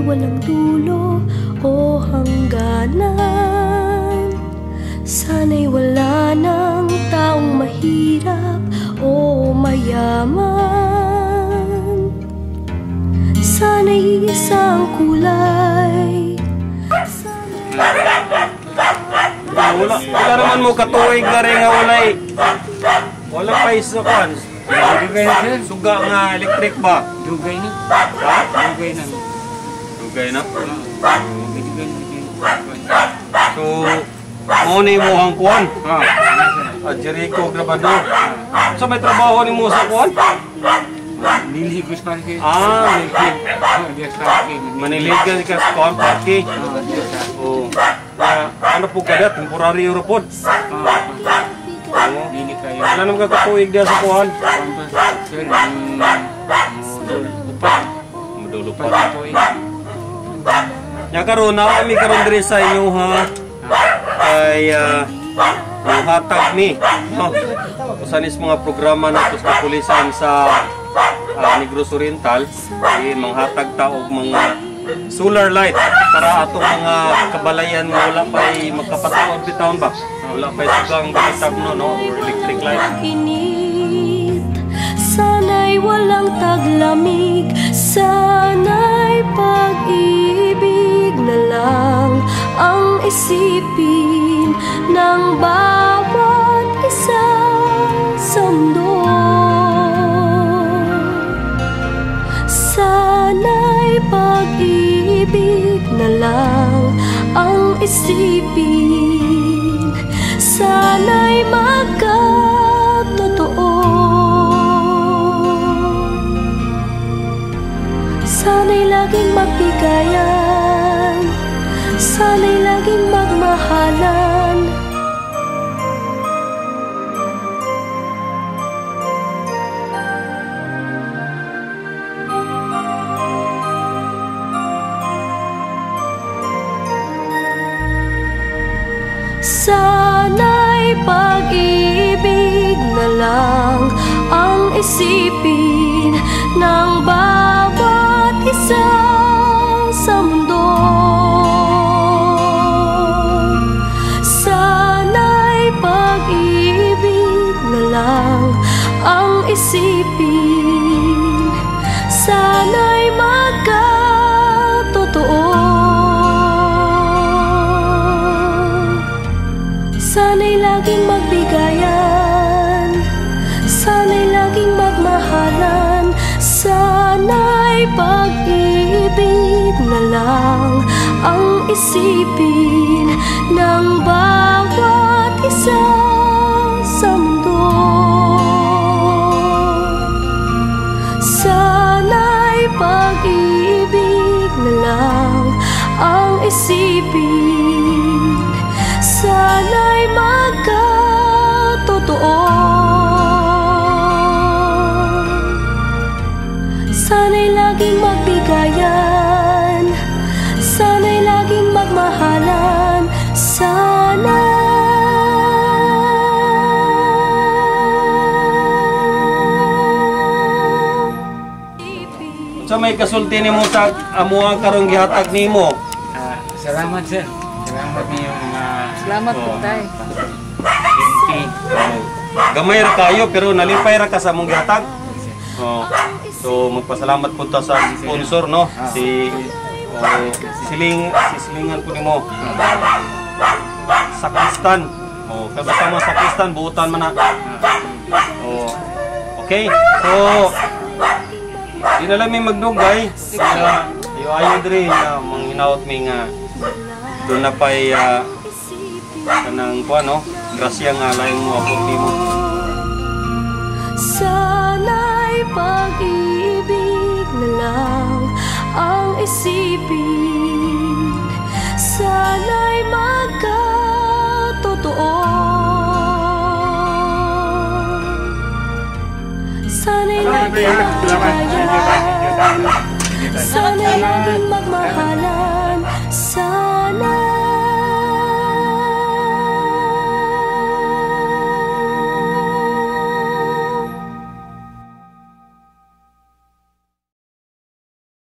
walang dulo o hangganan. Sana'y wala ng taong mahirap o mayaman. Sana'y isang kulay. Wala naman mo katuig na rin nga wala pa isa kan. Suga nga electric ba? Dugay na. Ha? Dugay na. Dugay na? So, muna mo ang kuwan? Agerico, Gravador. So may trabaho ni mo sa kuwan? Nililigos pa rin. Maniligan ka sa kuwan, party? Ano po kada? Temporary Europod? Wala naman kakatuig diya sa kuhan? Sir, Madulupat. Nya karon na kami karon diri sa inyo ha. Ay yung hatag ni, no. Usanis mga programa nato sa pulisan sa Negros Oriental, manghatag ta og mga solar light para atong mga kabalayan nga wala pa'y magkapatuod bitaon ba? Wala pa'y sugang gamitag no, or electric light. Init, sana'y walang taglamig, sana'y pag-ibig na lang ang isipin ng bawat isa sa mundo. Sana'y pag-ibig na lang ang isipin, sana'y magkatotoo. Sana'y laging magbigayan, sana'y laging magmahalan. Sana'y pag-ibig na lang ang isipin ng bawat isa sa mundo. Sana'y pag-ibig na lang ang isipin, sana'y magkatotoo. Sana'y laging magbigayan, sana'y laging magmahalan, sana'y pag-ibig na lang ang isipin ng bawat isa sa mundo. Sana'y pag-ibig na lang ang isipin, sana'y magkatotoo. Sana'y laging magbigayan, sana'y laging magmahalan, sana. Sa may kasulti nimo sa amuang karong gihatag nimo. Salamat sir. Salamat niyo mga... Salamat po tayo. Gamay ra kayo pero nalipay ra ka sa among gihatag. So magpasalamat po ta sa sponsor no. Silingan po nimo. Sakristan. Kabata mo sakristan buutan man na. Okay. So di na lang may magdugay. Ayo diri manghinaot mi nga doon na pa'y kanang kuha, no? Grasya nga lang mo abot mo. Sana'y pag-ibig na lang ang isipin, sana'y magkatotoo. Sana'y laging magbigayan, sana'y laging